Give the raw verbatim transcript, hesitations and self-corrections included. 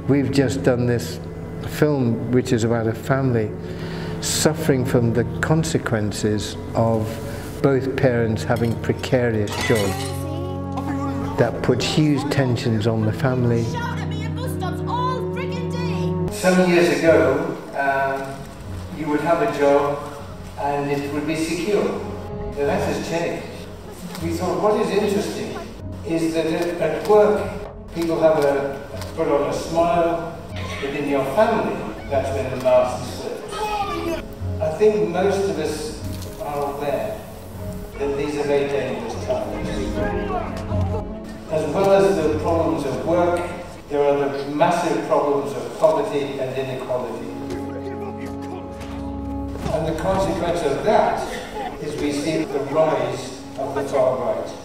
We've just done this film which is about a family suffering from the consequences of both parents having precarious jobs. That puts huge tensions on the family. Some years ago, um, you would have a job and it would be secure. Now that has changed. We thought what is interesting is that at work people have a, put on a smile, but in your family, that's when the mask is slipped. I think most of us are aware that these are very dangerous times. As well as the problems of work, there are the massive problems of poverty and inequality. And the consequence of that is we see the rise of the far right.